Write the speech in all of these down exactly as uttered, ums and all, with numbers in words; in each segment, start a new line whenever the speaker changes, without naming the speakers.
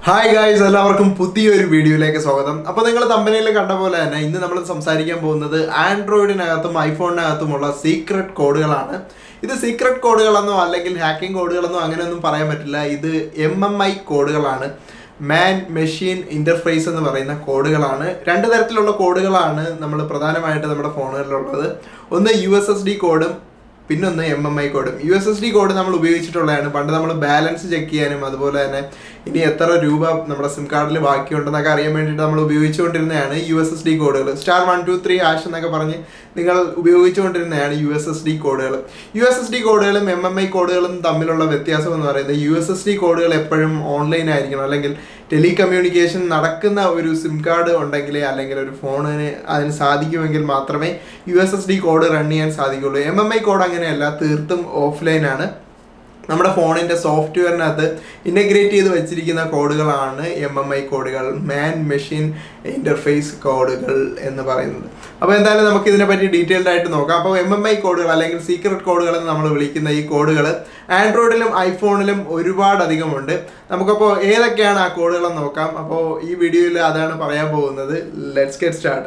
Hi guys, എല്ലാവർക്കും പുതിയൊരു വീഡിയോയിലേക്ക് സ്വാഗതം. അപ്പോൾ നിങ്ങൾ തമ്പനയിൽ കണ്ട പോലെ തന്നെ ഇന്ന് നമ്മൾ സംസാരിക്കാൻ പോകുന്നത് ആൻഡ്രോയിഡിനകത്തും ഐഫോണിനകത്തുമുള്ള സീക്രട്ട് കോഡുകളാണ്. ഇത് സീക്രട്ട് കോഡുകളെന്നോ അല്ലെങ്കിൽ ഹാക്കിംഗ് കോഡുകളെന്നോ അങ്ങനെയൊന്നും പറയാൻ പറ്റില്ല. ഇത് എം എം ഐ കോഡുകളാണ്. മാൻ മെഷീൻ ഇൻ്റർഫേസ് എന്ന് പറയുന്ന കോഡുകളാണ്. രണ്ട് തരത്തിലുള്ള കോഡുകളാണ് നമ്മൾ പ്രധാനമായിട്ട് നമ്മുടെ ഫോണുകളിലുള്ളത്. ഒന്ന് യു എസ് എസ് ഡി കോഡും പിന്നൊന്ന് എം എം ഐ കോഡും. U S S D code നമ്മൾ ഉപയോഗിച്ചിട്ടുള്ളതാണ്. പണ്ട് നമ്മൾ ബാലൻസ് ചെക്ക് ചെയ്യാനും അതുപോലെ തന്നെ ഇനി എത്ര രൂപ നമ്മുടെ സിം കാർഡിൽ ബാക്കിയുണ്ടെന്നൊക്കെ അറിയാൻ വേണ്ടിയിട്ട് നമ്മൾ ഉപയോഗിച്ചുകൊണ്ടിരുന്നതാണ് യു എസ് എസ് ഡി കോഡുകൾ. Star one two three hash എന്നൊക്കെ പറഞ്ഞ് നിങ്ങൾ ഉപയോഗിച്ചുകൊണ്ടിരുന്നതാണ് യു എസ് എസ് ഡി കോഡുകൾ. യു എസ് എസ് ഡി കോഡുകളും എം എം ഐ കോഡുകളും തമ്മിലുള്ള വ്യത്യാസം എന്ന് പറയുന്നത് യു എസ് എസ് ഡി കോഡുകൾ എപ്പോഴും ഓൺലൈൻ ആയിരിക്കണം, അല്ലെങ്കിൽ ടെലി കമ്മ്യൂണിക്കേഷൻ നടക്കുന്ന ഒരു സിം കാർഡ് ഉണ്ടെങ്കിൽ അല്ലെങ്കിൽ ഒരു ഫോണിന് അതിന് സാധിക്കുമെങ്കിൽ മാത്രമേ U S S D code run ചെയ്യാൻ സാധിക്കുള്ളൂ. എം എം ഐ കോഡ് അങ്ങനെയല്ല, തീർത്തും ഓഫ്ലൈനാണ്. നമ്മുടെ ഫോണിൻ്റെ സോഫ്റ്റ്വെയറിനകത്ത് ഇൻ്റഗ്രേറ്റ് ചെയ്ത് വെച്ചിരിക്കുന്ന കോഡുകളാണ് എം എം ഐ കോഡുകൾ, മാൻ മെഷീൻ ഇൻ്റർഫേസ് കോഡുകൾ എന്ന് പറയുന്നത്. അപ്പോൾ എന്തായാലും നമുക്ക് ഇതിനെപ്പറ്റി ഡീറ്റെയിൽഡ് ആയിട്ട് നോക്കാം. അപ്പോൾ എം എം ഐ കോഡുകൾ അല്ലെങ്കിൽ സീക്രട്ട് കോഡുകൾ എന്ന് നമ്മൾ വിളിക്കുന്ന ഈ കോഡുകൾ ആൻഡ്രോയിഡിലും ഐഫോണിലും ഒരുപാടധികമുണ്ട്. നമുക്കപ്പോൾ ഏതൊക്കെയാണ് ആ കോഡുകളെന്ന് നോക്കാം. അപ്പോൾ ഈ വീഡിയോയിൽ അതാണ് പറയാൻ പോകുന്നത്. Let's get start.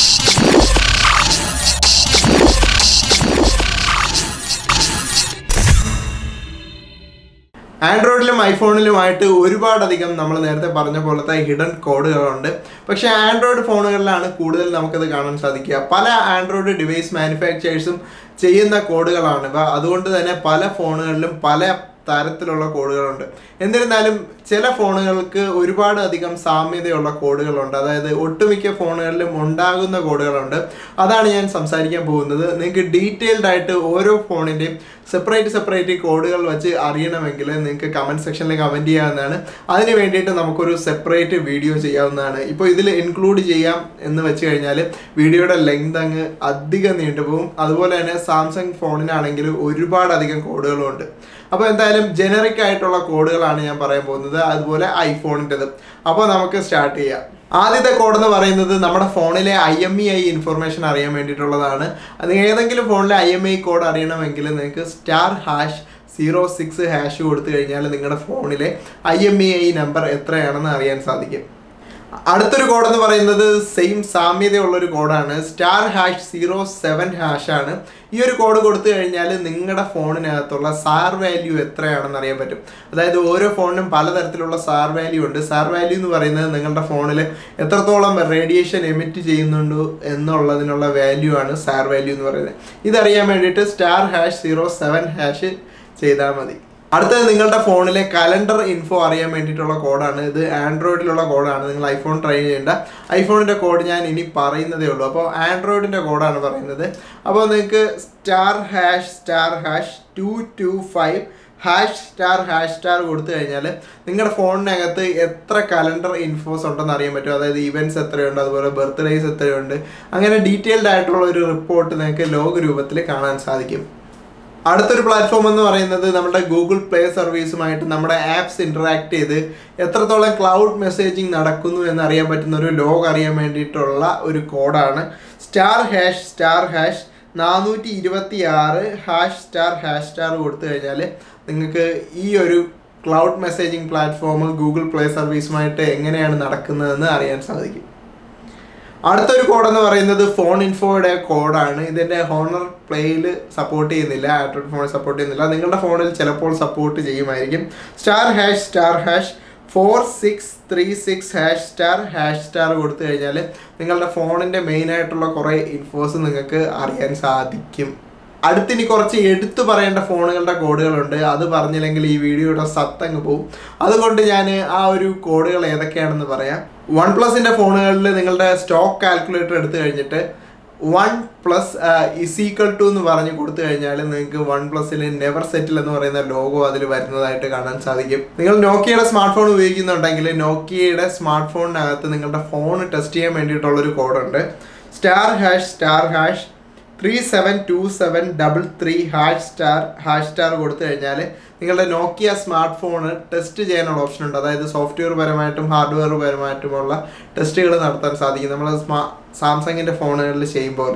ആൻഡ്രോയിഡിലും ഐഫോണിലുമായിട്ട് ഒരുപാടധികം നമ്മൾ നേരത്തെ പറഞ്ഞ പോലത്തെ ഹിഡൻ കോഡുകളുണ്ട്. പക്ഷേ ആൻഡ്രോയിഡ് ഫോണുകളിലാണ് കൂടുതൽ നമുക്കത് കാണാൻ സാധിക്കുക. പല ആൻഡ്രോയിഡ് ഡിവൈസ് മാനുഫാക്ചേഴ്സും ചെയ്യുന്ന കോഡുകളാണ് ഇവ. അതുകൊണ്ട് തന്നെ പല ഫോണുകളിലും പല തരത്തിലുള്ള കോഡുകളുണ്ട്. എന്നിരുന്നാലും ചില ഫോണുകൾക്ക് ഒരുപാട് അധികം സാമ്യതയുള്ള കോഡുകളുണ്ട്. അതായത് ഒട്ടുമിക്ക ഫോണുകളിലും ഉണ്ടാകുന്ന കോഡുകളുണ്ട്. അതാണ് ഞാൻ സംസാരിക്കാൻ പോകുന്നത്. നിങ്ങൾക്ക് ഡീറ്റെയിൽഡ് ആയിട്ട് ഓരോ ഫോണിൻ്റെയും സെപ്പറേറ്റ് സെപ്പറേറ്റ് കോഡുകൾ വെച്ച് അറിയണമെങ്കിൽ നിങ്ങൾക്ക് കമൻറ്റ് സെക്ഷനിൽ കമൻറ്റ് ചെയ്യാവുന്നതാണ്. അതിന് വേണ്ടിയിട്ട് നമുക്കൊരു സെപ്പറേറ്റ് വീഡിയോ ചെയ്യാവുന്നതാണ്. ഇപ്പോൾ ഇതിൽ ഇൻക്ലൂഡ് ചെയ്യാം എന്ന് വെച്ച് കഴിഞ്ഞാൽ വീഡിയോയുടെ ലെങ്ത് അങ്ങ് അധികം നീണ്ടുപോകും. അതുപോലെ തന്നെ സാംസങ് ഫോണിനാണെങ്കിൽ ഒരുപാടധികം കോഡുകളുണ്ട്. അപ്പോൾ എന്തായാലും ജനറിക് ആയിട്ടുള്ള കോഡുകളാണ് ഞാൻ പറയാൻ പോകുന്നത്, അതുപോലെ ഐഫോണിൻ്റെത്. അപ്പോൾ നമുക്ക് സ്റ്റാർട്ട് ചെയ്യാം. ആദ്യത്തെ കോഡ് എന്ന് പറയുന്നത് നമ്മുടെ ഫോണിലെ I M E I information അറിയാൻ വേണ്ടിയിട്ടുള്ളതാണ്. അത് ഏതെങ്കിലും ഫോണിലെ I M E I code അറിയണമെങ്കിൽ നിങ്ങൾക്ക് star hash zero six hash കൊടുത്തു കഴിഞ്ഞാൽ നിങ്ങളുടെ ഫോണിലെ I M E I number എത്രയാണെന്ന് അറിയാൻ സാധിക്കും. അടുത്തൊരു കോഡ് എന്ന് പറയുന്നത് സെയിം സാമ്യതയുള്ളൊരു കോഡാണ്. Star hash zero seven hash ആണ്. ഈ ഒരു കോഡ് കൊടുത്തു കഴിഞ്ഞാൽ നിങ്ങളുടെ ഫോണിനകത്തുള്ള സാർ വാല്യൂ എത്രയാണെന്ന് അറിയാൻ പറ്റും. അതായത് ഓരോ ഫോണിനും പലതരത്തിലുള്ള സാർ വാല്യൂ ഉണ്ട്. സാർ വാല്യൂ എന്ന് പറയുന്നത് നിങ്ങളുടെ ഫോണിൽ എത്രത്തോളം റേഡിയേഷൻ എമിറ്റ് ചെയ്യുന്നുണ്ട് എന്നുള്ളതിനുള്ള വാല്യൂ ആണ് സാർ വാല്യൂ എന്ന് പറയുന്നത്. ഇതറിയാൻ വേണ്ടിയിട്ട് star hash zero seven hash ചെയ്താൽ മതി. അടുത്തത് നിങ്ങളുടെ ഫോണിലെ കലണ്ടർ ഇൻഫോ അറിയാൻ വേണ്ടിയിട്ടുള്ള കോഡാണ്. ഇത് ആൻഡ്രോയിഡിലുള്ള കോഡാണ്. നിങ്ങൾ ഐഫോൺ ട്രൈ ചെയ്യേണ്ട. ഐഫോണിൻ്റെ കോഡ് ഞാൻ ഇനി പറയുന്നതേ ഉള്ളൂ. അപ്പോൾ ആൻഡ്രോയിഡിൻ്റെ കോഡാണ് പറയുന്നത്. അപ്പോൾ നിങ്ങൾക്ക് star hash star hash two two five hash star hash star കൊടുത്തു കഴിഞ്ഞാൽ നിങ്ങളുടെ ഫോണിനകത്ത് എത്ര കലണ്ടർ ഇൻഫോസ് ഉണ്ടെന്ന് അറിയാൻ പറ്റും. അതായത് ഇവൻറ്റ്സ് എത്രയുണ്ട്, അതുപോലെ ബർത്ത്ഡേയ്സ് എത്രയുണ്ട്, അങ്ങനെ ഡീറ്റെയിൽഡ് ആയിട്ടുള്ള ഒരു റിപ്പോർട്ട് നിങ്ങൾക്ക് ലോഗ് രൂപത്തിൽ കാണാൻ സാധിക്കും. അടുത്തൊരു പ്ലാറ്റ്ഫോം എന്ന് പറയുന്നത് നമ്മുടെ ഗൂഗിൾ പ്ലേ സർവീസുമായിട്ട് നമ്മുടെ ആപ്സ് ഇൻറ്ററാക്ട് ചെയ്ത് എത്രത്തോളം ക്ലൗഡ് മെസ്സേജിങ് നടക്കുന്നു എന്നറിയാൻ പറ്റുന്ന ഒരു ലോഗ് അറിയാൻ വേണ്ടിയിട്ടുള്ള ഒരു കോഡാണ്. സ്റ്റാർ ഹാഷ് സ്റ്റാർ ഹാഷ് നാനൂറ്റി ഇരുപത്തി ആറ് ഹാഷ് സ്റ്റാർ ഹാഷ് സ്റ്റാർ കൊടുത്തു കഴിഞ്ഞാൽ നിങ്ങൾക്ക് ഈ ഒരു cloud messaging platform Google play സർവീസുമായിട്ട് എങ്ങനെയാണ് നടക്കുന്നതെന്ന് അറിയാൻ സാധിക്കും. അടുത്തൊരു കോഡെന്ന് പറയുന്നത് ഫോൺ ഇൻഫോയുടെ കോഡാണ്. ഇതിൻ്റെ ഹോണർ പ്ലേയിൽ സപ്പോർട്ട് ചെയ്യുന്നില്ല, ആൻഡ്രോയിഡ് ഫോണിൽ സപ്പോർട്ട് ചെയ്യുന്നില്ല. നിങ്ങളുടെ ഫോണിൽ ചിലപ്പോൾ സപ്പോർട്ട് ചെയ്യുമായിരിക്കും. Star hash star hash four six three six hash star hash star കൊടുത്തു കഴിഞ്ഞാൽ നിങ്ങളുടെ ഫോണിൻ്റെ മെയിനായിട്ടുള്ള കുറേ ഇൻഫോസ് നിങ്ങൾക്ക് അറിയാൻ സാധിക്കും. അടുത്തിനി കുറച്ച് എടുത്തു പറയേണ്ട ഫോണുകളുടെ കോഡുകളുണ്ട്. അത് പറഞ്ഞില്ലെങ്കിൽ ഈ വീഡിയോയുടെ സത്തങ്ങ് പോകും. അതുകൊണ്ട് ഞാൻ ആ ഒരു കോഡുകൾ ഏതൊക്കെയാണെന്ന് പറയാം. വൺ പ്ലസിൻ്റെ ഫോണുകളിൽ നിങ്ങളുടെ സ്റ്റോക്ക് കാൽക്കുലേറ്റർ എടുത്തു കഴിഞ്ഞിട്ട് one plus is equal to എന്ന് പറഞ്ഞ് കൊടുത്തു കഴിഞ്ഞാൽ നിങ്ങൾക്ക് വൺ പ്ലസിൽ നെവർ സെറ്റിൽ എന്ന് പറയുന്ന ലോഗോ അതിൽ വരുന്നതായിട്ട് കാണാൻ സാധിക്കും. നിങ്ങൾ നോക്കിയയുടെ സ്മാർട്ട് ഫോൺ ഉപയോഗിക്കുന്നുണ്ടെങ്കിൽ നോക്കിയയുടെ സ്മാർട്ട് ഫോണിനകത്ത് നിങ്ങളുടെ ഫോൺ ടെസ്റ്റ് ചെയ്യാൻ വേണ്ടിയിട്ടുള്ളൊരു കോഡുണ്ട്. Star hash star hash three seven two seven double three hash star hash star കൊടുത്തു കഴിഞ്ഞാൽ നിങ്ങളുടെ നോക്കിയ സ്മാർട്ട് ഫോണ് ടെസ്റ്റ് ചെയ്യാനുള്ള ഓപ്ഷൻ ഉണ്ട്. അതായത് സോഫ്റ്റ്വെയർ പരമായിട്ടും ഹാർഡ്വെയർ പരമായിട്ടുമുള്ള ടെസ്റ്റുകൾ നടത്താൻ സാധിക്കും നമ്മൾ സ്മാ സാംസങ്ങിൻ്റെ ഫോണുകളിൽ ചെയ്യും പോലെ.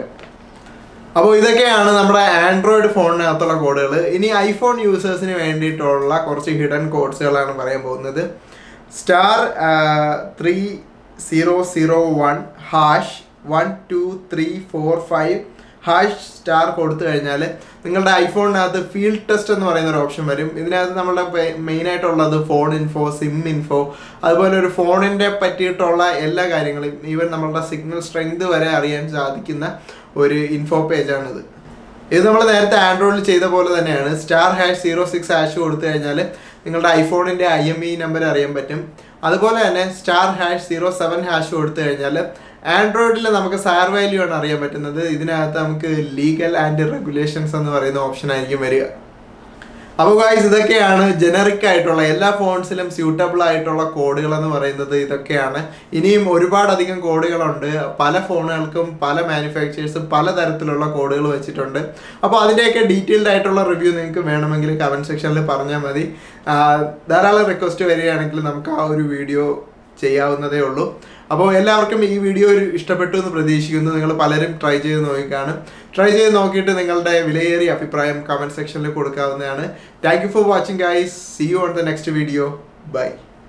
അപ്പോൾ ഇതൊക്കെയാണ് നമ്മുടെ ആൻഡ്രോയിഡ് ഫോണിനകത്തുള്ള കോഡുകൾ. ഇനി ഐഫോൺ യൂസേഴ്സിന് വേണ്ടിയിട്ടുള്ള കുറച്ച് ഹിഡൻ കോഡ്സുകളാണ് പറയാൻ പോകുന്നത്. Star three zero zero one hash one two three four five hash star കൊടുത്തു കഴിഞ്ഞാൽ നിങ്ങളുടെ ഐഫോണിനകത്ത് ഫീൽഡ് ടെസ്റ്റ് എന്ന് പറയുന്ന ഒരു ഓപ്ഷൻ വരും. ഇതിനകത്ത് നമ്മുടെ മെയിനായിട്ടുള്ളത് ഫോൺ ഇൻഫോ, സിം ഇൻഫോ, അതുപോലെ ഒരു ഫോണിൻ്റെ പറ്റിയിട്ടുള്ള എല്ലാ കാര്യങ്ങളും, ഈവൻ നമ്മളുടെ സിഗ്നൽ സ്ട്രെങ്ത് വരെ അറിയാൻ സാധിക്കുന്ന ഒരു ഇൻഫോ പേജാണിത്. ഇത് നമ്മൾ നേരത്തെ ആൻഡ്രോയിഡിൽ ചെയ്ത പോലെ തന്നെയാണ്. Star hash zero six hash കൊടുത്തു കഴിഞ്ഞാൽ നിങ്ങളുടെ ഐഫോണിൻ്റെ ഐ എം ഇ നമ്പർ അറിയാൻ പറ്റും. അതുപോലെ തന്നെ star hash zero seven hash കൊടുത്തു കഴിഞ്ഞാൽ ആൻഡ്രോയിഡിൽ നമുക്ക് സാർ വാല്യൂ ആണ് അറിയാൻ പറ്റുന്നത്. ഇതിനകത്ത് നമുക്ക് ലീഗൽ ആൻഡ് റെഗുലേഷൻസ് എന്ന് പറയുന്ന ഓപ്ഷൻ ആയിരിക്കും വരിക. അപ്പോൾ ഗൈസ്, ഇതൊക്കെയാണ് ജനറിക് ആയിട്ടുള്ള എല്ലാ ഫോൺസിലും സ്യൂട്ടബിൾ ആയിട്ടുള്ള കോഡുകൾ എന്ന് പറയുന്നത്. ഇതൊക്കെയാണ്. ഇനിയും ഒരുപാടധികം കോഡുകളുണ്ട്. പല ഫോണുകൾക്കും പല മാനുഫാക്ചേഴ്സും പലതരത്തിലുള്ള കോഡുകൾ വെച്ചിട്ടുണ്ട്. അപ്പോൾ അതിൻ്റെയൊക്കെ ഡീറ്റെയിൽഡ് ആയിട്ടുള്ള റിവ്യൂ നിങ്ങൾക്ക് വേണമെങ്കിൽ കമൻറ്റ് സെക്ഷനിൽ പറഞ്ഞാൽ മതി. ധാരാളം റിക്വസ്റ്റ് വരികയാണെങ്കിൽ നമുക്ക് ആ ഒരു വീഡിയോ ചെയ്യാവുന്നതേ ഉള്ളൂ. അപ്പോൾ എല്ലാവർക്കും ഈ വീഡിയോ ഇഷ്ടപ്പെട്ടു എന്ന് പ്രതീക്ഷിക്കുന്നു. നിങ്ങൾ പലരും ട്രൈ ചെയ്ത് നോക്കിക്കാണ്. ട്രൈ ചെയ്ത് നോക്കിയിട്ട് നിങ്ങളുടെ വിലയേറിയ അഭിപ്രായം കമൻറ്റ് സെക്ഷനിൽ കൊടുക്കാവുന്നതാണ്. Thank you for watching guys. See you on the next video. By.